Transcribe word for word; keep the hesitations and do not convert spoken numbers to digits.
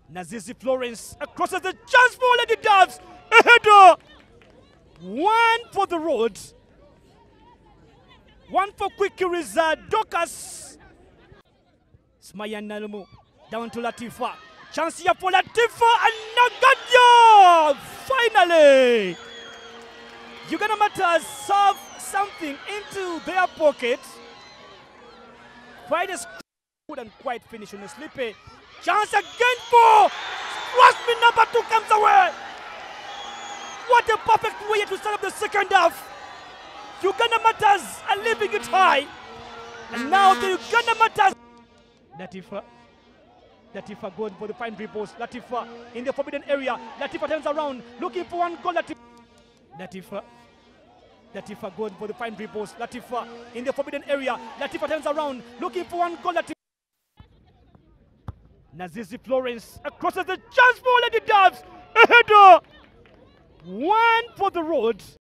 Nazizi Florence crosses the chance for Lady Doves. A header. One for the road. One for Kwikiriza. Dorcus. Sumayah Nalumu. Down to Latifa. Chance here for Latifa and Nagadya. Finally. Uganda Martyrs serve something into their pocket. Quite a couldn't quite finish on a sleepy. Chance again for Crossman number two comes away. What a perfect way to start up the second half. Uganda Martyrs are leaving it high. And now the Uganda Martyrs. Latifa. Latifa going for the fine dribbles. Latifa in the forbidden area. Latifa turns around looking for one goal. Latifa. Latifa. Latifa going for the fine dribbles. Latifa in the forbidden area. Latifa turns around looking for one goal. Latifa. Nazizi Florence crosses the chance for Lady Doves. A header. One for the road.